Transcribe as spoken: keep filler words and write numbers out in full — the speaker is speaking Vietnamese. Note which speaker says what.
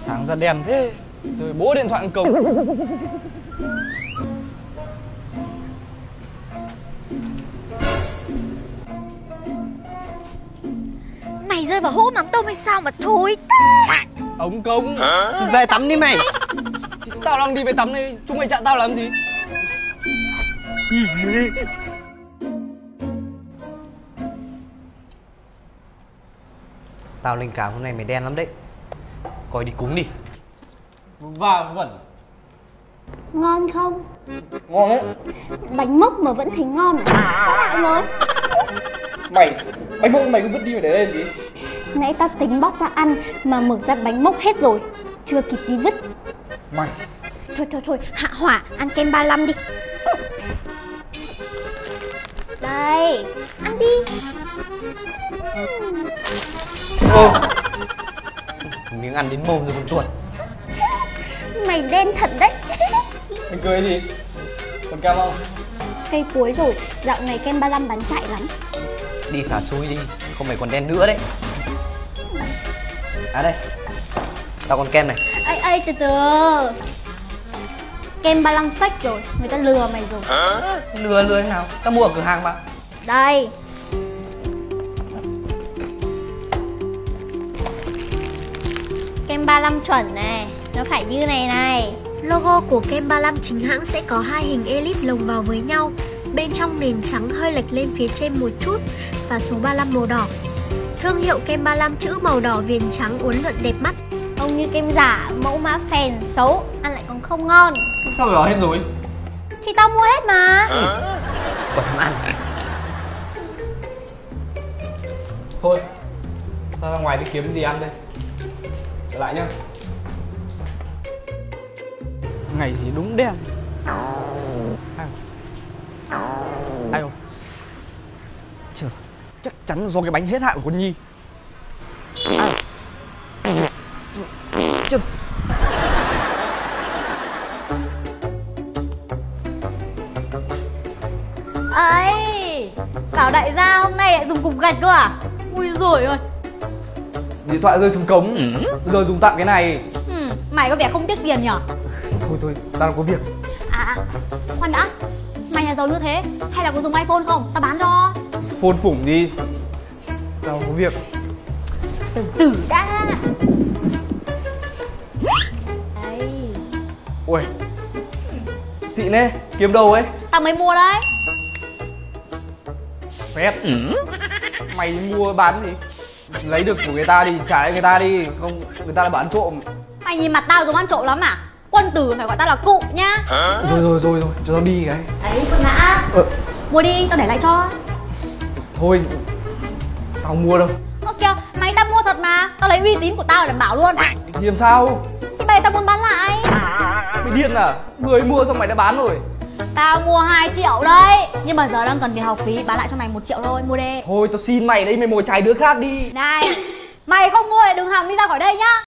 Speaker 1: Sáng ra đèn thế. Rồi bố điện thoại ăn cổng.
Speaker 2: Mày rơi vào hũ mắm tôm hay sao mà thối thế?
Speaker 1: Ống công.
Speaker 3: Về tắm đi mày.
Speaker 1: Tao đang đi về tắm đây, chúng mày chặn tao làm gì?
Speaker 3: Tao linh cảm hôm nay mày đen lắm đấy. Coi đi cúng đi.
Speaker 1: Và vẩn.
Speaker 4: Ngon không?
Speaker 1: Ngon đấy.
Speaker 4: Bánh mốc mà vẫn thấy ngon à? Anh ơi,
Speaker 1: Mày, bánh mốc mày cứ vứt đi mà để lên gì?
Speaker 4: nãy tao tính bóc ra ăn mà mở ra bánh mốc hết rồi, chưa kịp đi vứt.
Speaker 1: Mày.
Speaker 4: Thôi thôi thôi, hạ hỏa, ăn kem ba lăm đi. Đây, ăn đi.
Speaker 3: Ô, miếng ăn đến mồm rồi còn tuột.
Speaker 4: Mày đen thật đấy.
Speaker 1: Mày cười gì? Còn kem không?
Speaker 4: Cây cuối rồi, dạo này kem ba lăm bán chạy lắm.
Speaker 3: Đi xả xui đi, không mày còn đen nữa đấy. À đây, tao còn kem này.
Speaker 4: Ây ây, từ từ. Kem ba lăm fake rồi, người ta lừa mày rồi.
Speaker 3: Lừa lừa thế nào? Tao mua ở cửa hàng mà.
Speaker 4: Đây. Kem ba lăm chuẩn này, nó phải như này này.
Speaker 2: Logo của kem ba lăm chính hãng sẽ có hai hình elip lồng vào với nhau. Bên trong nền trắng hơi lệch lên phía trên một chút và số ba lăm màu đỏ. Thương hiệu kem ba lăm chữ màu đỏ viền trắng uốn lượn đẹp mắt.
Speaker 4: Không như kem giả, mẫu mã phèn, xấu, ăn lại còn không ngon.
Speaker 1: Sao mày bảo hết rồi?
Speaker 4: Thì tao mua hết mà.
Speaker 3: Còn thèm ăn.
Speaker 1: Thôi, tao ra ngoài đi kiếm gì ăn đây. Trở lại nhá. Ngày gì đúng đen. Ai Ai không? Chờ, chắc chắn do cái bánh hết hạn của con Nhi. Ai Chưa.
Speaker 4: Ấy, bảo đại gia hôm nay lại dùng cục gạch cơ à? Ui giời ơi.
Speaker 1: Điện thoại rơi xuống cống. Bây giờ dùng tạm cái này.
Speaker 4: Ừ, mày có vẻ không tiếc tiền nhở?
Speaker 1: Thôi thôi, tao có việc.
Speaker 4: À, à, khoan đã. Mày nhà giàu như thế, hay là có dùng iPhone không? Tao bán cho.
Speaker 1: Phone phủng đi. Tao có việc.
Speaker 4: Từ từ đã. Đây.
Speaker 1: Ui, xịn đấy, kiếm đâu ấy?
Speaker 4: Tao mới mua đấy.
Speaker 1: Phép. Mày mua bán gì? Lấy được của người ta đi, trả lại người ta đi. Không, người ta đã bán trộm.
Speaker 4: Mày nhìn mặt tao giống ăn trộm lắm à? Quân tử phải gọi tao là cụ nhá.
Speaker 1: Rồi rồi rồi rồi, cho tao đi cái.
Speaker 4: Đấy, con đã.
Speaker 1: Ờ.
Speaker 4: Mua đi, tao để lại cho.
Speaker 1: Thôi, tao mua đâu.
Speaker 4: Ơ kìa, mày tao mua thật mà. Tao lấy uy tín của tao để đảm bảo luôn.
Speaker 1: Thì làm sao?
Speaker 4: Thì bây giờ tao muốn bán lại.
Speaker 1: Mày điên à? Người mua xong mày đã bán rồi.
Speaker 4: Tao mua hai triệu đấy. Nhưng mà giờ đang cần tiền học phí, bán lại cho mày một triệu thôi, mua đi.
Speaker 1: Thôi tao xin mày đấy, mày mồi chài đứa khác đi.
Speaker 4: Này, mày không mua thì đừng hòng đi ra khỏi đây nhá.